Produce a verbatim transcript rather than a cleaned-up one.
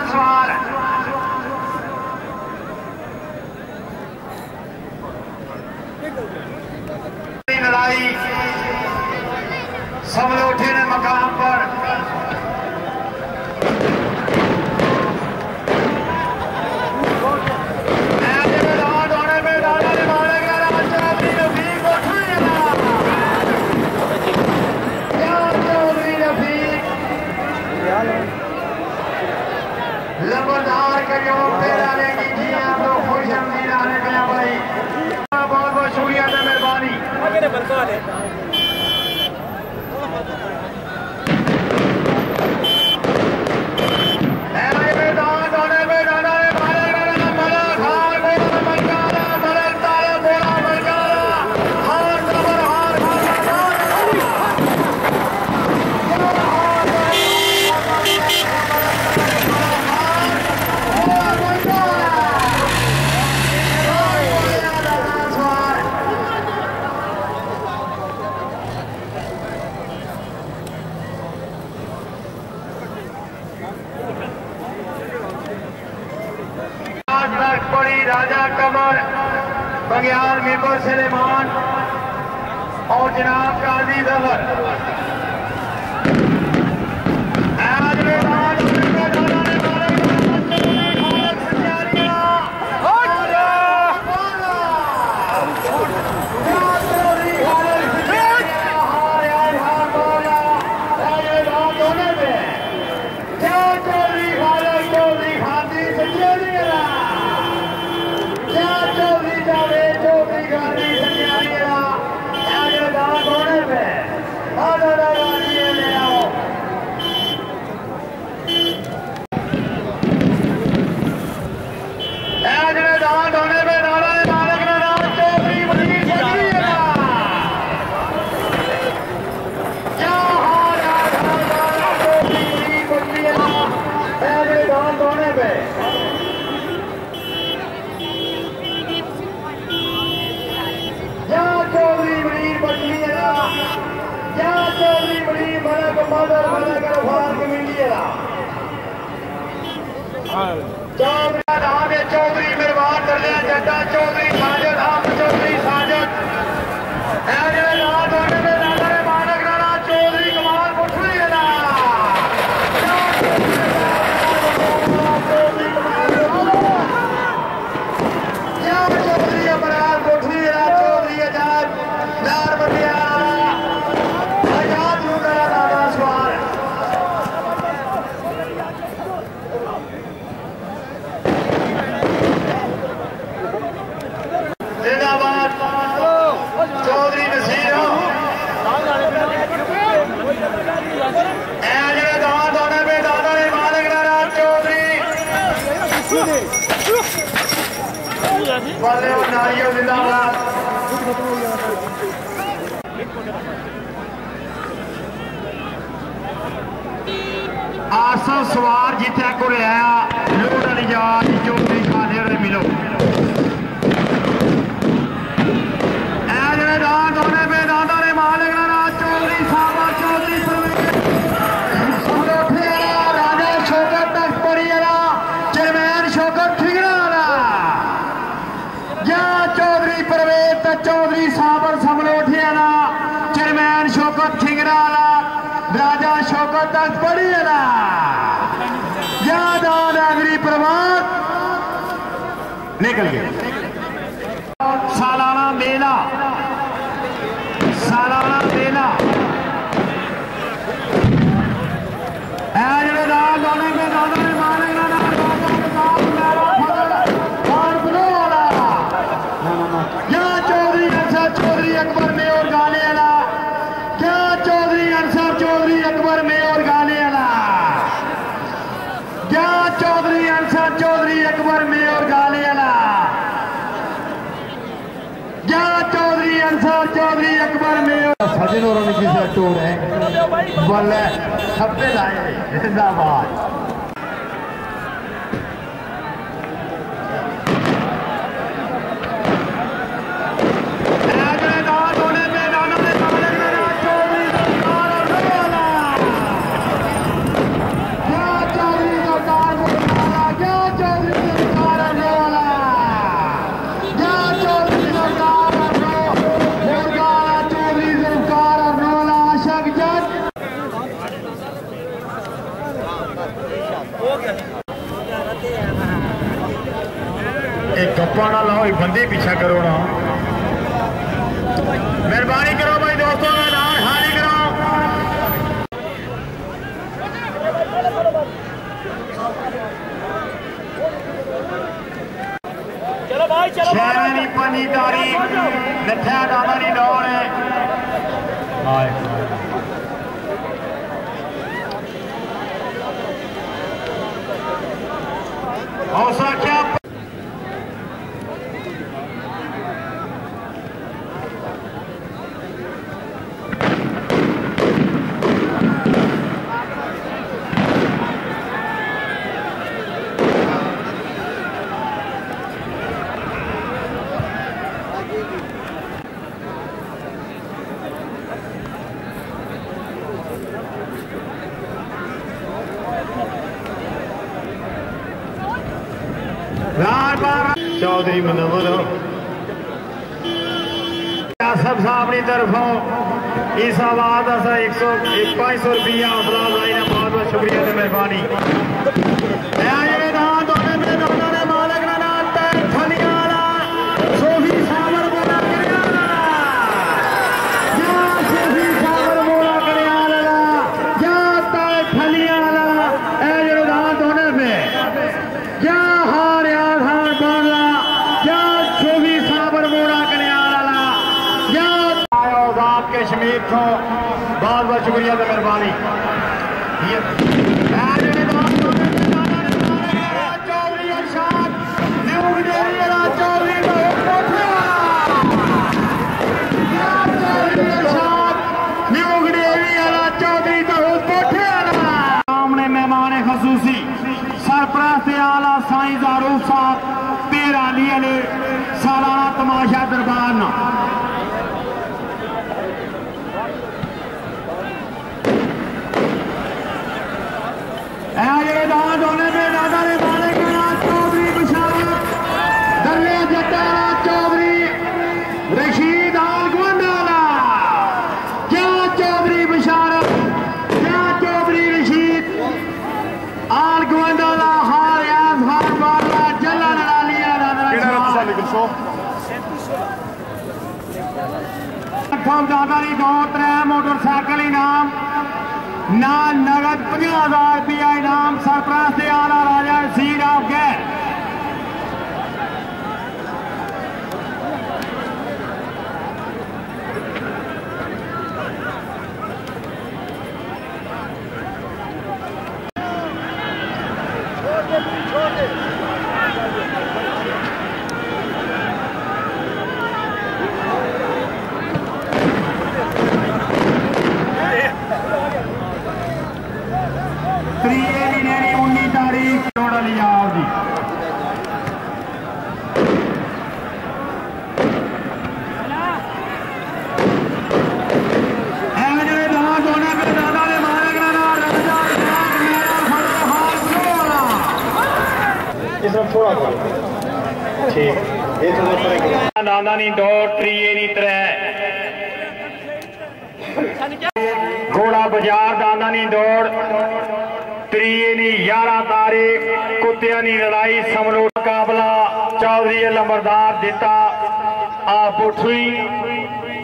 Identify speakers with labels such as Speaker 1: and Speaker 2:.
Speaker 1: सवार लड़ाई सब लोग उठे ने मकाम पर लंबरदार करियो फिर आने की जी आप लोग खुश आमदीद आने पे भाई बहुत बहुत शुक्रिया था मेहरबानी आगे ने बलको वाले राजा कमर बगियाल मेबर सलेमान और जनाब काजी जफर चौधरी मेहरबान दरिया जड्डा चौधरी साजद आप चौधरी साजद मानक राणा चौधरी कमाल पुछली चौधरी अमराल पुछली चौधरी आजाद लार बंदिया आजाद राणा सवार चौधरी नसीर दाद होने पे दादा ने मालिक राणा चौधरी वाले नारियों जिंदाबाद आसो सवार जिथे को आया लोड वाली जहाज चौधरी खाने मिलो दाद होने पे दादा ने मालिक राणा चौधरी साहब चौधरी राजा शौकत तख्तपरी चेयरमैन शौकत ठिगड़ा या चौधरी परवेज चौधरी साबर समलोठिया चेयरमैन शौकत ठिगड़ा राजा शौकत तख्तपरी या दादागिरी प्रभात निकल गए सालाना मेला सालाना मेला जो दाद होने पे दादा ने मालिक क्या चौधरी अंसर चौधरी अकबर में और गाने वाला क्या चौधरी अंसर चौधरी अकबर में और गाने वाला क्या चौधरी अंसर चौधरी अकबर में और गाने वाला क्या चौधरी अंसर चौधरी अकबर में सचिन और उनकी से टूर है बोले सबसे लाए जिंदाबाद एक गप्पा ना लाओ, एक बंदे पीछा करो ना, मेहरबानी करो भाई दोस्तों, मैदान खाली करो।
Speaker 2: चलो भाई चलो
Speaker 1: शहरी पनी तारीख नठा दादानी दौड़ है। हौसला क्या चौधरी मनोवर सब अपनी तरफों इस आवाज एक सौ एक पाँच सौ रुपया हौसला अफजाई ने बहुत बहुत शुक्रिया से मेहरबानी। कश्मीर को बहुत बहुत शुक्रिया से मेहरबानी। चौधरी अरशाद सामने मेहमान खसूसी सरपरस्त आला साईं ज़ारूफ साहब तेरह लिए सालाना तमाशा दरबार न दाद होने में दादा ने माने के नाथ चौधरी बशारत दरिया जट्टाला चौधरी रशीद आल गवंडाला क्या चौधरी बशारत क्या चौधरी रशीद आल गवंडाला हार याद हार बारला जला लड़ा लिया दादा दादा ने दो त्रै मोटरसाइकिल इनाम ना नगद पचास हजार रुपया इनाम सरपरस्त आला राजा सीर ऑफ गैर उन्नीस तारीख जोड़ा लिया आओ जी। दादा नी दो त्रीए नी त्रै घोड़ा बाजार दादा नी दौड़ त्रीए नी ग्यारह तारीख कुत्तिया नी लड़ाई समरो मुकाबला चौधरी लंबरदार दिता आप उठी